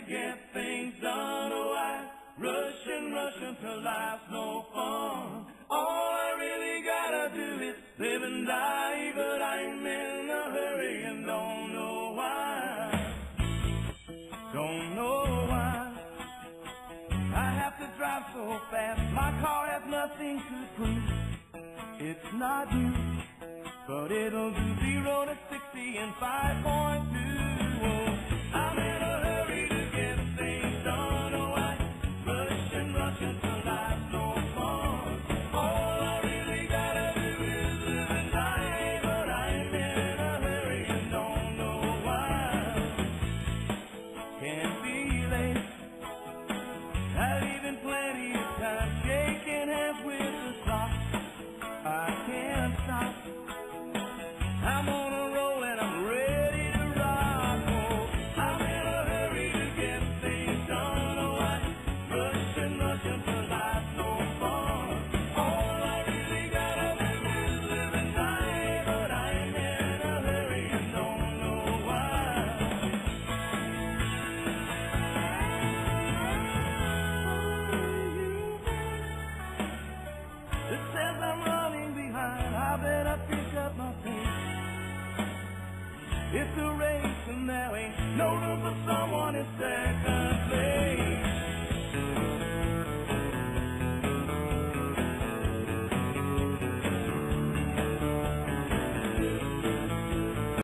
get things done. Oh, I rush and rush until life's no fun. All I really gotta do is live and die, but I'm in a hurry and don't know why. Don't know why I have to drive so fast. My car has nothing to prove. It's not you, but it'll do 0 to 60 in 5.2. Oh, I'm in a hurry to get things done. Oh, I rush and rush until life's no fun. All I really gotta do is live and die, but I'm in a hurry and don't know why. Can't be late. I've even plenty of time shaking hands with the clock. I can't stop. I'm on a roll and I'm ready to rock. Oh, I'm in a hurry to get things done. Oh, I rush and rush until life's no fun. All I really gotta do is live and die, but I'm in a hurry and don't know why. It says I'm running behind. I better pick up my pace. It's a race and there ain't no room for someone instead.